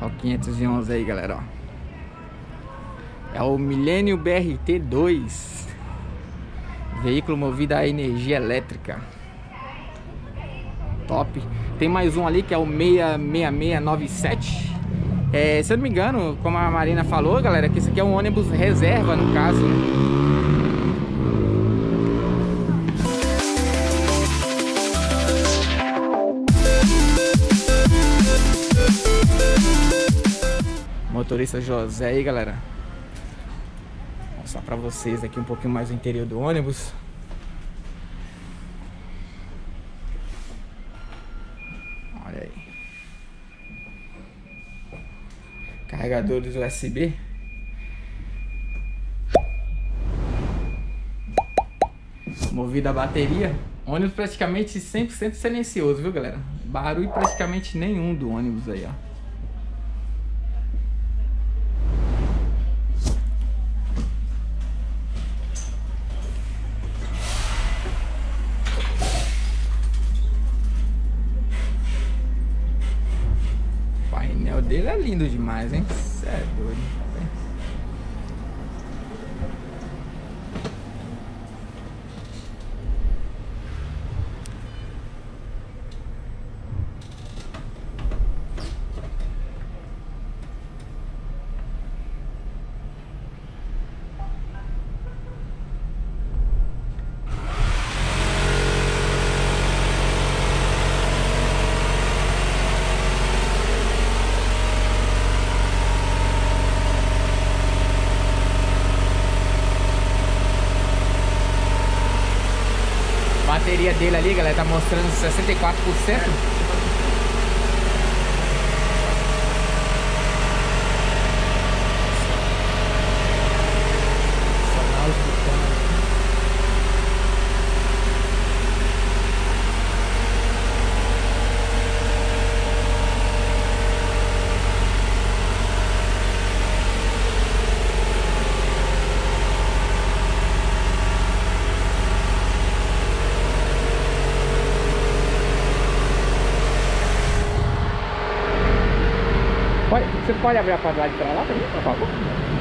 Ó, 511 aí, galera, ó. É o Millennium BRT2. Veículo movido a energia elétrica. Top. Tem mais um ali que é o 66697. Se eu não me engano, como a Marina falou, galera, que esse aqui é um ônibus reserva, no caso, né? Motorista José aí, galera. Vou mostrar pra vocês aqui um pouquinho mais o interior do ônibus. Olha aí. Carregadores USB. Movido a bateria. Ônibus praticamente 100% silencioso, viu, galera? Barulho praticamente nenhum do ônibus aí, ó. O painel dele é lindo demais, hein? Cê é doido. A bateria dele ali, galera, tá mostrando 64%. Você pode abrir a quadrilha pra lá também, por favor?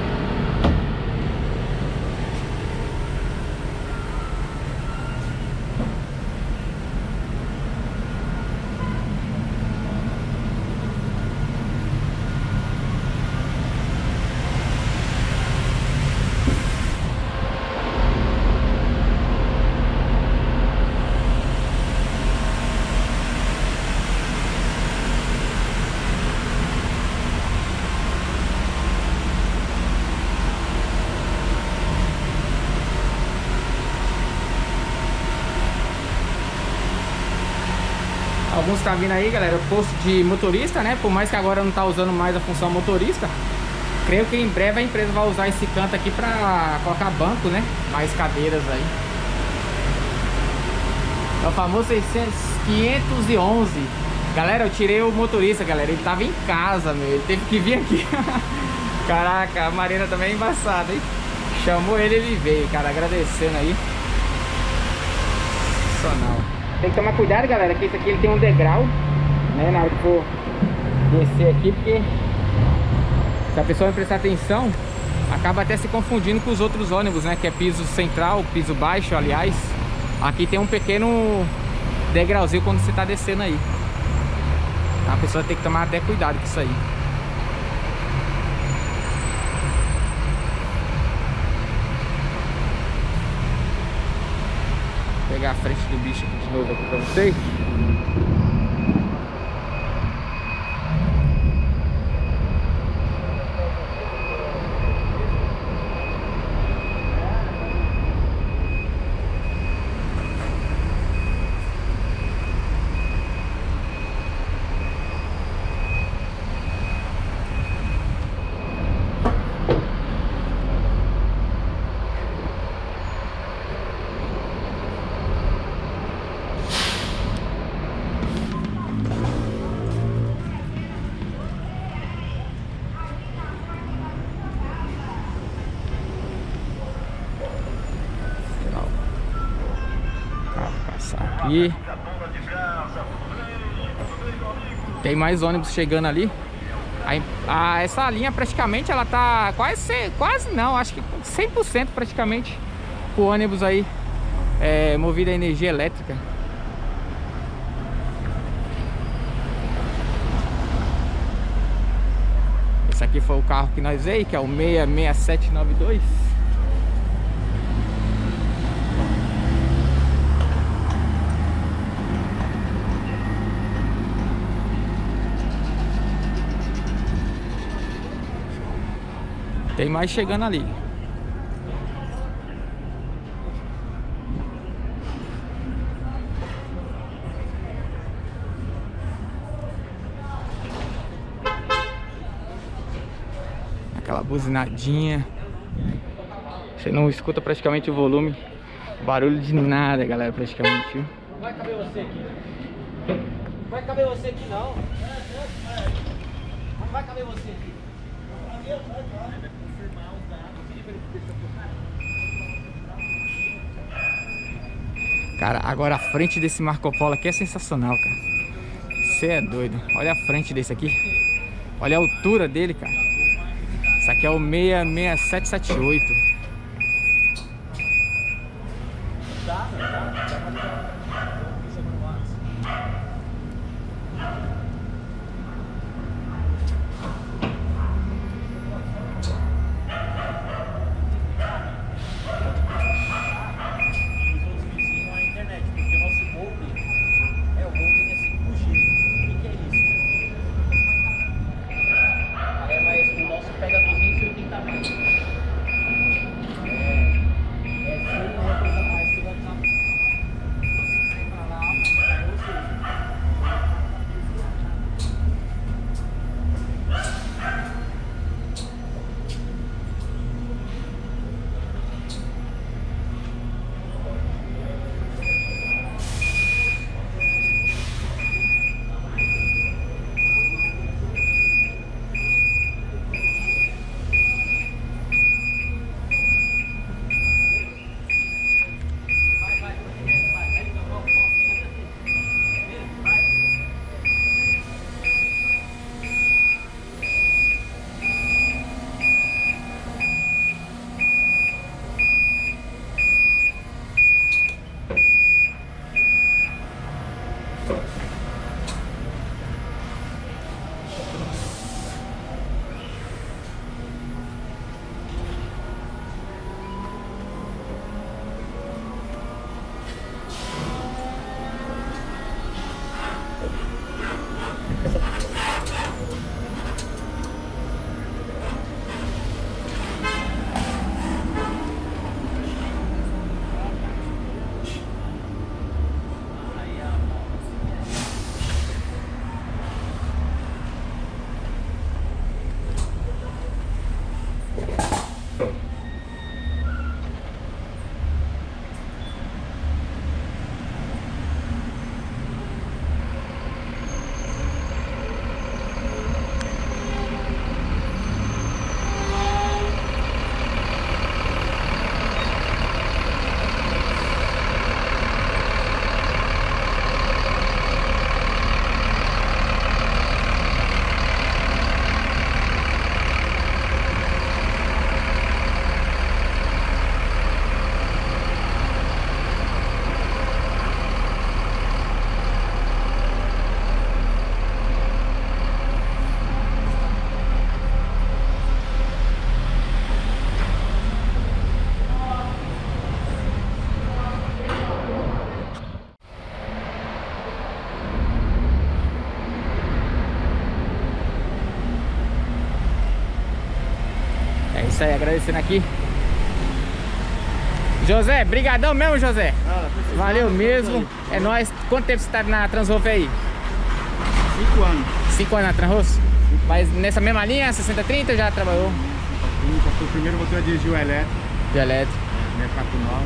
Alguns tá vindo aí, galera, posto de motorista, né? Por mais que agora não tá usando mais a função motorista, creio que em breve a empresa vai usar esse canto aqui pra colocar banco, né? Mais cadeiras aí. É o famoso 511. Galera, eu tirei o motorista, galera. Ele tava em casa, meu. Ele teve que vir aqui. Caraca, a Marina também é embaçada, hein? Chamou ele veio, cara, agradecendo aí. Sensacional. Tem que tomar cuidado, galera, que esse aqui ele tem um degrau, né, na hora que for descer aqui, porque se a pessoa não prestar atenção, acaba até se confundindo com os outros ônibus, né, que é piso central, piso baixo, aliás. Aqui tem um pequeno degrauzinho quando você tá descendo aí. A pessoa tem que tomar até cuidado com isso aí. Vou pegar a frente do bicho aqui de novo aqui pra vocês. Aqui. Tem mais ônibus chegando ali. Essa linha praticamente ela tá quase não, acho que 100% praticamente o ônibus aí movido a energia elétrica. Esse aqui foi o carro que nós veio, que é o 66792. Tem mais chegando ali. Aquela buzinadinha. Você não escuta praticamente o volume. Barulho de nada, galera, praticamente. Viu? Não vai caber você aqui. Não vai caber você aqui, não. Não vai caber você aqui. Cara, agora a frente desse Marco Polo aqui é sensacional, cara. Você é doido. Olha a frente desse aqui. Olha a altura dele, cara. Isso aqui é o 66778. Isso aí, agradecendo aqui. José, brigadão mesmo, José. Valeu mesmo. É nóis. Quanto tempo você tá na Transhof aí? 5 anos. 5 anos na Transhof? Mas nessa mesma linha, 60-30, já trabalhou? Foi o primeiro motor a dirigir o elétrico. De elétrico. Mercado Nova.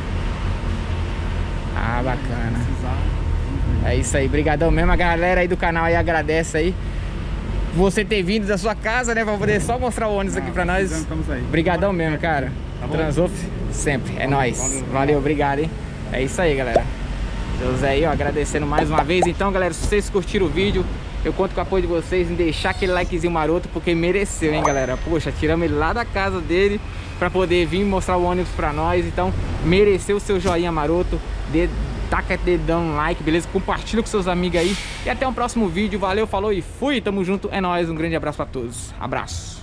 Ah, bacana. É isso aí, brigadão mesmo. A galera aí do canal aí agradece aí você ter vindo da sua casa, né, pra poder só mostrar o ônibus aqui pra nós. Estamos aí. Brigadão mesmo, cara. Tá bom? Transhof sempre, é nóis. Valeu, obrigado, hein. É isso aí, galera. José aí, ó, agradecendo mais uma vez. Então, galera, se vocês curtiram o vídeo, Eu conto com o apoio de vocês em deixar aquele likezinho maroto, porque mereceu, hein, galera. Poxa, tiramos ele lá da casa dele pra poder vir mostrar o ônibus pra nós. Então, mereceu o seu joinha maroto. Taca dedão no like, beleza? Compartilha com seus amigos aí. E até o próximo vídeo. Valeu, falou e fui. Tamo junto. É nóis. Um grande abraço pra todos. Abraço.